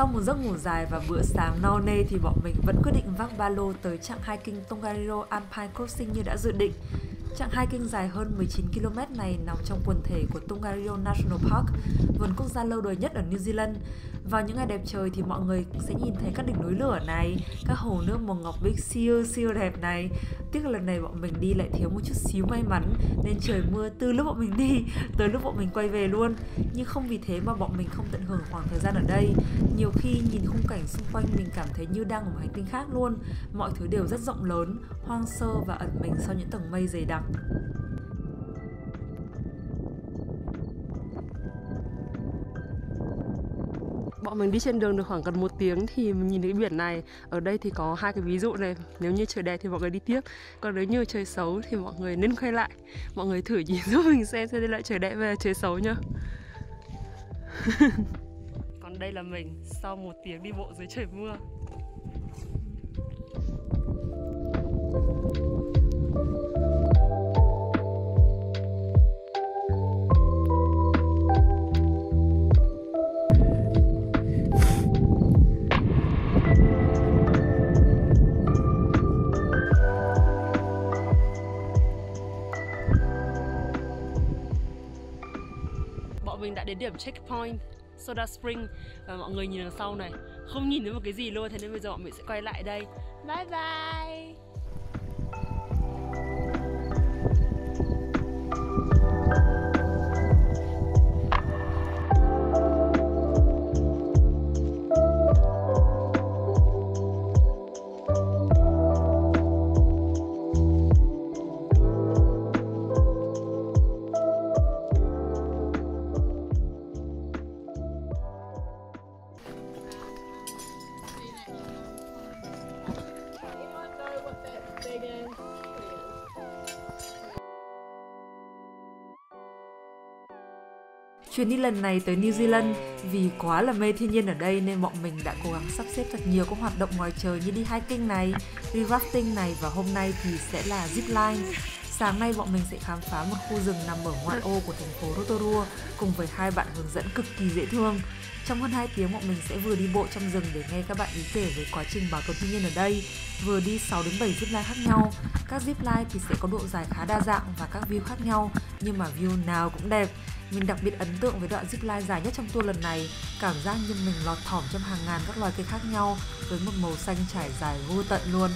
một giấc ngủ dài và bữa sáng no nê thì bọn mình vẫn quyết định vác ba lô tới chặng hiking Tongariro Alpine Crossing như đã dự định. Chặng hiking dài hơn 19 km này nằm trong quần thể của Tongariro National Park, vườn quốc gia lâu đời nhất ở New Zealand. Vào những ngày đẹp trời thì mọi người sẽ nhìn thấy các đỉnh núi lửa này, các hồ nước màu ngọc bích siêu đẹp này. Tiếc là lần này bọn mình đi lại thiếu một chút xíu may mắn nên trời mưa từ lúc bọn mình đi tới lúc bọn mình quay về luôn. Nhưng không vì thế mà bọn mình không tận hưởng khoảng thời gian ở đây. Nhiều khi nhìn khung cảnh xung quanh mình cảm thấy như đang ở một hành tinh khác luôn. Mọi thứ đều rất rộng lớn, hoang sơ và ẩn mình sau những tầng mây dày đặc. Bọn mình đi trên đường được khoảng gần 1 tiếng thì mình nhìn thấy biển này. Ở đây thì có hai cái ví dụ này. Nếu như trời đẹp thì mọi người đi tiếp, còn nếu như trời xấu thì mọi người nên quay lại. Mọi người thử nhìn giúp mình xem đây là trời đẹp hay là trời xấu nhá. Còn đây là mình sau 1 tiếng đi bộ dưới trời mưa. Mình đã đến điểm checkpoint Soda Spring và mọi người nhìn đằng sau này không nhìn thấy một cái gì luôn, thế nên bây giờ bọn mình sẽ quay lại đây. Bye bye. Chuyến đi lần này tới New Zealand vì quá là mê thiên nhiên ở đây nên bọn mình đã cố gắng sắp xếp thật nhiều các hoạt động ngoài trời như đi hiking này, đi rafting này và hôm nay thì sẽ là zipline. Sáng nay bọn mình sẽ khám phá một khu rừng nằm ở ngoại ô của thành phố Rotorua cùng với hai bạn hướng dẫn cực kỳ dễ thương. Trong hơn 2 tiếng bọn mình sẽ vừa đi bộ trong rừng để nghe các bạn ý kể về quá trình bảo tồn thiên nhiên ở đây, vừa đi 6 đến 7 zipline khác nhau. Các zipline thì sẽ có độ dài khá đa dạng và các view khác nhau, nhưng mà view nào cũng đẹp. Mình đặc biệt ấn tượng với đoạn zipline dài nhất trong tour lần này, cảm giác như mình lọt thỏm trong hàng ngàn các loài cây khác nhau với một màu xanh trải dài vô tận luôn.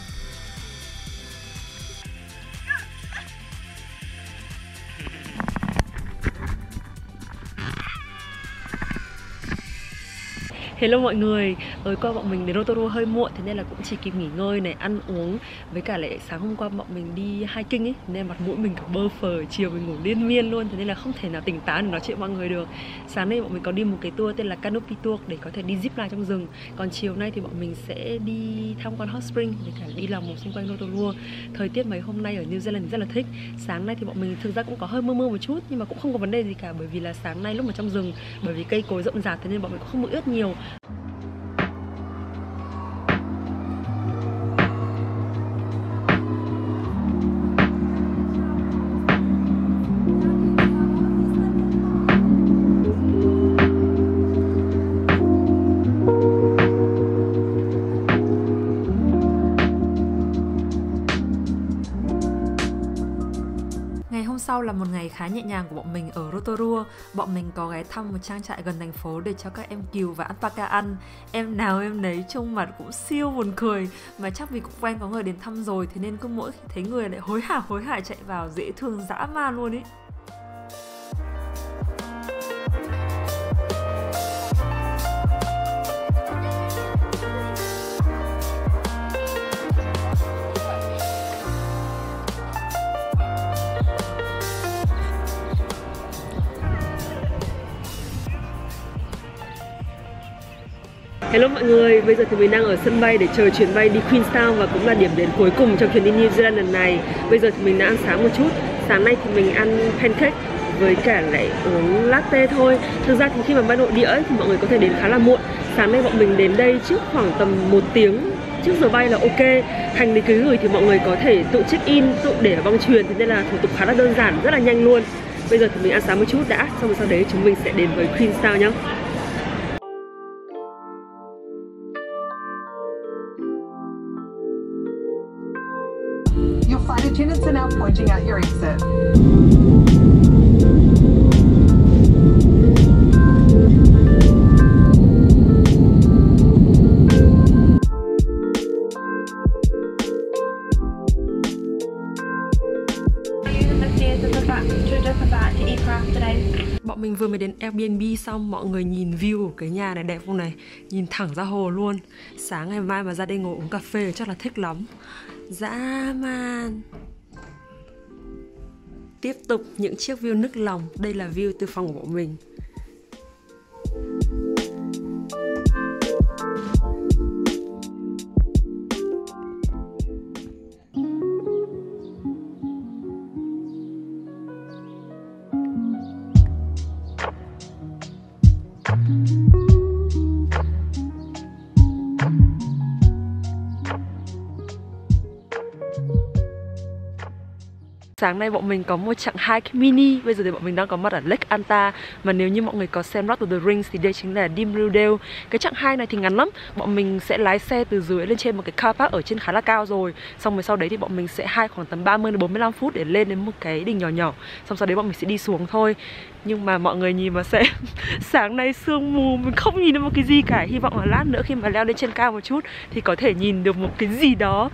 Hello mọi người, tối qua bọn mình đến Rotorua hơi muộn, thế nên là cũng chỉ kịp nghỉ ngơi này, ăn uống. Với cả lại sáng hôm qua bọn mình đi hiking ấy, nên mặt mũi mình cả bơ phờ, chiều mình ngủ liên miên luôn, thế nên là không thể nào tỉnh táo để nói chuyện với mọi người được. Sáng nay bọn mình có đi một cái tour tên là Canopy Tour để có thể đi zipline trong rừng. Còn chiều nay thì bọn mình sẽ đi tham quan hot spring để cả đi lòng vòng xung quanh Rotorua. Thời tiết mấy hôm nay ở New Zealand rất là thích. Sáng nay thì bọn mình thực ra cũng có hơi mưa một chút, nhưng mà cũng không có vấn đề gì cả, bởi vì là sáng nay lúc mà trong rừng, bởi vì cây cối rậm rạp thế nên bọn mình cũng không bị ướt nhiều. Sau là một ngày khá nhẹ nhàng của bọn mình ở Rotorua. Bọn mình có ghé thăm một trang trại gần thành phố để cho các em cừu và alpaca ăn. Em nào em nấy trông mặt cũng siêu buồn cười, mà chắc vì cũng quen có người đến thăm rồi, thế nên cứ mỗi khi thấy người lại hối hả chạy vào, dễ thương dã man luôn ý. Hello mọi người, bây giờ thì mình đang ở sân bay để chờ chuyến bay đi Queenstown và cũng là điểm đến cuối cùng trong chuyến đi New Zealand lần này. Bây giờ thì mình đã ăn sáng một chút. Sáng nay thì mình ăn pancake với cả lại uống latte thôi. Thực ra thì khi mà bay nội địa ấy, thì mọi người có thể đến khá là muộn. Sáng nay bọn mình đến đây trước khoảng tầm 1 tiếng trước giờ bay là ok. Hành lý ký gửi thì mọi người có thể tự check in, tự để ở băng chuyền, thế nên là thủ tục khá là đơn giản, rất là nhanh luôn. Bây giờ thì mình ăn sáng một chút đã, xong rồi sau đấy chúng mình sẽ đến với Queenstown nhá. Your flight attendants are now pointing out your exit. Bọn mình vừa mới đến Airbnb xong, mọi người nhìn view của cái nhà này đẹp không này. Nhìn thẳng ra hồ luôn. Sáng ngày mai mà ra đây ngồi uống cà phê chắc là thích lắm. Dã man. Tiếp tục những chiếc view nức lòng. Đây là view từ phòng của bọn mình. Sáng nay bọn mình có một chặng hike mini. Bây giờ thì bọn mình đang có mặt ở Lake Anta. Mà nếu như mọi người có xem Lord of the Rings thì đây chính là Dim Rudale. Cái chặng hike này thì ngắn lắm. Bọn mình sẽ lái xe từ dưới lên trên một cái car park ở trên khá là cao rồi. Xong rồi sau đấy thì bọn mình sẽ hike khoảng tầm 30 đến 45 phút để lên đến một cái đỉnh nhỏ nhỏ. Xong sau đấy bọn mình sẽ đi xuống thôi. Nhưng mà mọi người nhìn mà xem sáng nay sương mù, mình không nhìn được một cái gì cả. Hy vọng là lát nữa khi mà leo lên trên cao một chút thì có thể nhìn được một cái gì đó.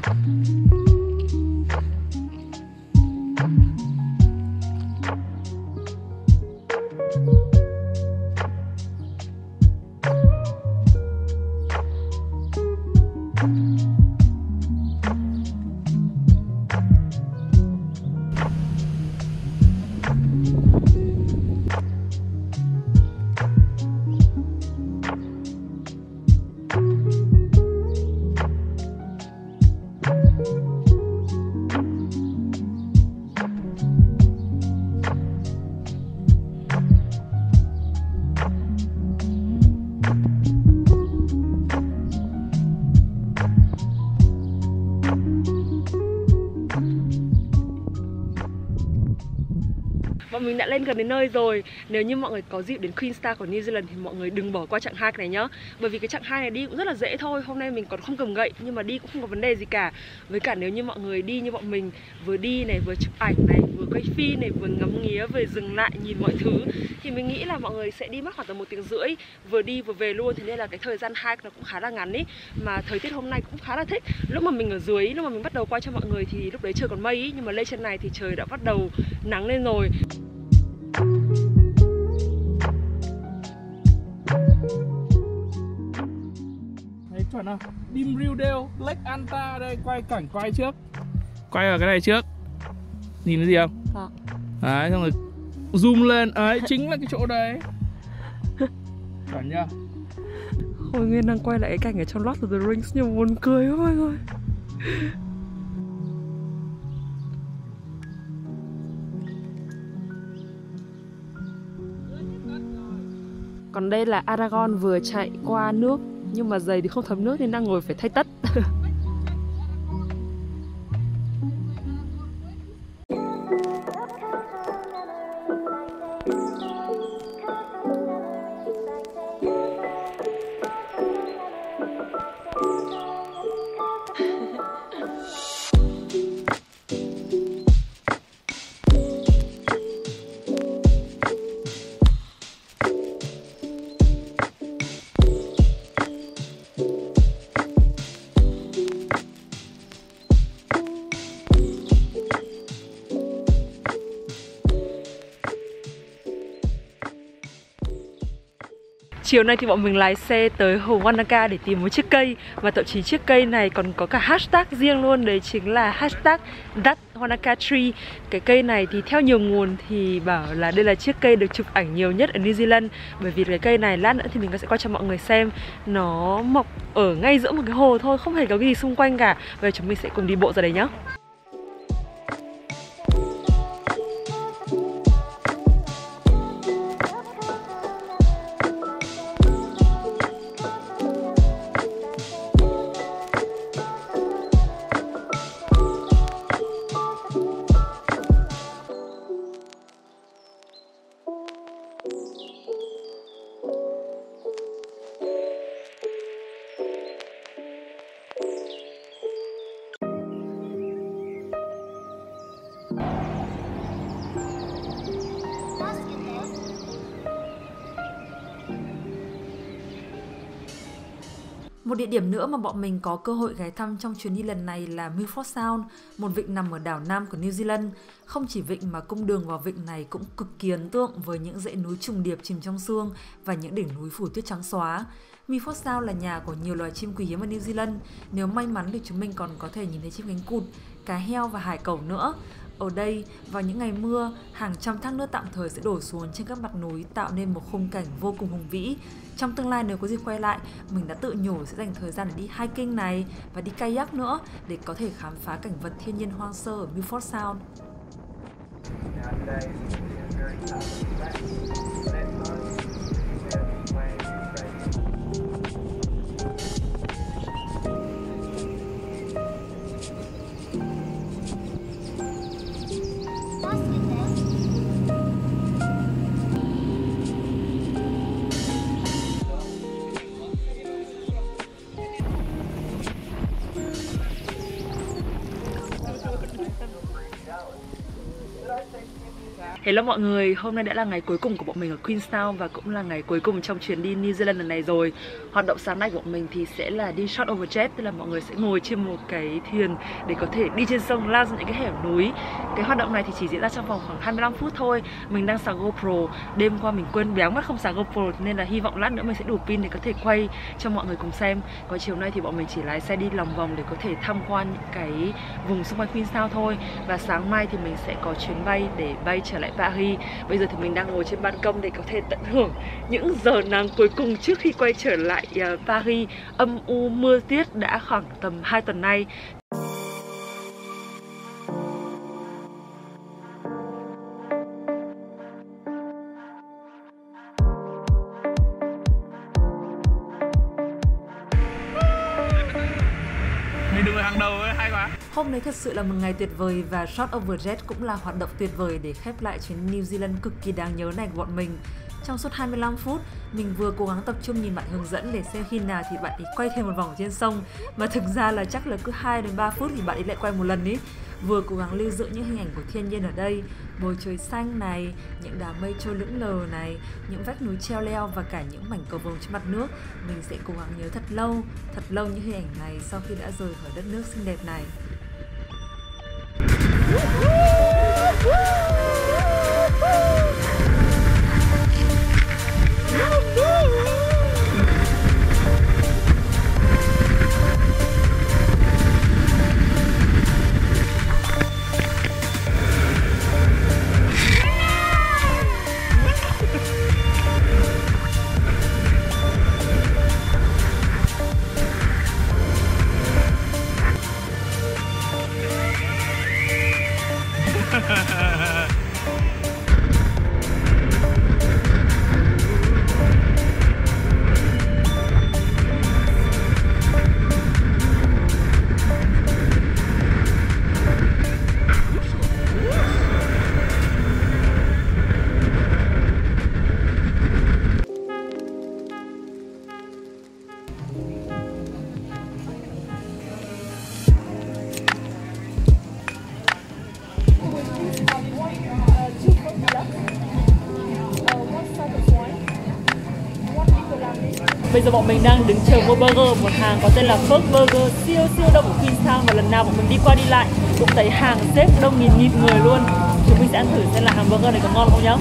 Bọn mình đã lên gần đến nơi rồi. Nếu như mọi người có dịp đến Queenstown của New Zealand thì mọi người đừng bỏ qua chặng hike này nhá. Bởi vì cái chặng hike này đi cũng rất là dễ thôi. Hôm nay mình còn không cầm gậy nhưng mà đi cũng không có vấn đề gì cả. Với cả nếu như mọi người đi như bọn mình, vừa đi này, vừa chụp ảnh này, vừa quay phim này, vừa ngắm nghía, vừa dừng lại nhìn mọi thứ, thì mình nghĩ là mọi người sẽ đi mất khoảng tầm 1 tiếng rưỡi, vừa đi vừa về luôn. Thế nên là cái thời gian hike nó cũng khá là ngắn ý. Mà thời tiết hôm nay cũng khá là thích. Lúc mà mình ở dưới, lúc mà mình bắt đầu quay cho mọi người thì lúc đấy trời còn mây ý. Nhưng mà lên trên này thì trời đã bắt đầu nắng lên rồi. Đấy, chuẩn không? Dim Rudale, Lake Anta. Đây, quay cảnh quay trước. Quay vào cái này trước. Nhìn thấy gì không? Đấy, xong rồi zoom lên. Ấy, chính là cái chỗ đấy. Chuẩn nhá. Hồi Nguyên đang quay lại cái cảnh ở trong Lord of the Rings nhưng mà buồn cười quá mọi người. Còn đây là Aragorn vừa chạy qua nước nhưng mà giày thì không thấm nước nên đang ngồi phải thay tất. Chiều nay thì bọn mình lái xe tới hồ Wanaka để tìm một chiếc cây. Và thậm chí chiếc cây này còn có cả hashtag riêng luôn. Đấy chính là hashtag That Wanaka Tree. Cái cây này thì theo nhiều nguồn thì bảo là đây là chiếc cây được chụp ảnh nhiều nhất ở New Zealand. Bởi vì cái cây này lát nữa thì mình sẽ quay cho mọi người xem. Nó mọc ở ngay giữa một cái hồ thôi, không hề có cái gì xung quanh cả. Và chúng mình sẽ cùng đi bộ ra đấy nhá. Một địa điểm nữa mà bọn mình có cơ hội ghé thăm trong chuyến đi lần này là Milford Sound, một vịnh nằm ở đảo Nam của New Zealand. Không chỉ vịnh mà cung đường vào vịnh này cũng cực kỳ ấn tượng với những dãy núi trùng điệp chìm trong sương và những đỉnh núi phủ tuyết trắng xóa. Milford Sound là nhà của nhiều loài chim quý hiếm ở New Zealand. Nếu may mắn thì chúng mình còn có thể nhìn thấy chim cánh cụt, cá heo và hải cẩu nữa. Ở đây, vào những ngày mưa, hàng trăm thác nước tạm thời sẽ đổ xuống trên các mặt núi tạo nên một khung cảnh vô cùng hùng vĩ. Trong tương lai nếu có dịp quay lại, mình đã tự nhủ sẽ dành thời gian để đi hiking này và đi kayak nữa để có thể khám phá cảnh vật thiên nhiên hoang sơ ở Milford Sound. Hello mọi người, hôm nay đã là ngày cuối cùng của bọn mình ở Queenstown và cũng là ngày cuối cùng trong chuyến đi New Zealand lần này rồi. Hoạt động sáng nay của bọn mình thì sẽ là đi short over jet, tức là mọi người sẽ ngồi trên một cái thuyền để có thể đi trên sông, lao ra những cái hẻm núi. Cái hoạt động này thì chỉ diễn ra trong vòng khoảng 25 phút thôi. Mình đang sạc GoPro, đêm qua mình quên béo mất không sạc GoPro nên là hy vọng lát nữa mình sẽ đủ pin để có thể quay cho mọi người cùng xem. Còn chiều nay thì bọn mình chỉ lái xe đi lòng vòng để có thể tham quan những cái vùng xung quanh Queenstown thôi. Và sáng mai thì mình sẽ có chuyến bay để bay trở lại Paris. Bây giờ thì mình đang ngồi trên ban công để có thể tận hưởng những giờ nắng cuối cùng trước khi quay trở lại Paris. Âm u mưa tuyết đã khoảng tầm 2 tuần nay. Mình đứng ở hàng đầu ấy, hay quá. Hôm nay thật sự là một ngày tuyệt vời và short over jet cũng là hoạt động tuyệt vời để khép lại chuyến New Zealand cực kỳ đáng nhớ này của bọn mình. Trong suốt 25 phút, mình vừa cố gắng tập trung nhìn bạn hướng dẫn để xem khi nào thì bạn ấy quay thêm một vòng trên sông. Mà thực ra là chắc là cứ 2 đến 3 phút thì bạn ấy lại quay một lần ý. Vừa cố gắng lưu giữ những hình ảnh của thiên nhiên ở đây, bầu trời xanh này, những đám mây trôi lững lờ này, những vách núi treo leo và cả những mảnh cầu vồng trên mặt nước. Mình sẽ cố gắng nhớ thật lâu những hình ảnh này sau khi đã rời khỏi đất nước xinh đẹp này. Bây giờ bọn mình đang đứng chờ mua burger, một hàng có tên là First Burger, siêu đông ở Queenstown và lần nào bọn mình đi qua đi lại cũng thấy hàng xếp đông nghìn người luôn. Chúng mình sẽ ăn thử xem là hàng burger này có ngon không nhá.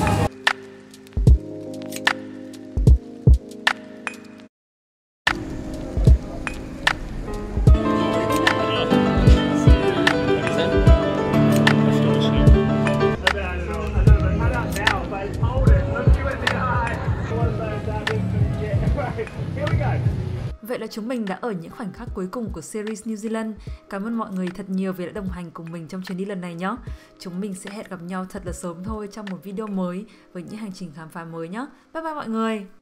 Vậy là chúng mình đã ở những khoảnh khắc cuối cùng của series New Zealand. Cảm ơn mọi người thật nhiều vì đã đồng hành cùng mình trong chuyến đi lần này nhé. Chúng mình sẽ hẹn gặp nhau thật là sớm thôi trong một video mới với những hành trình khám phá mới nhé. Bye bye mọi người!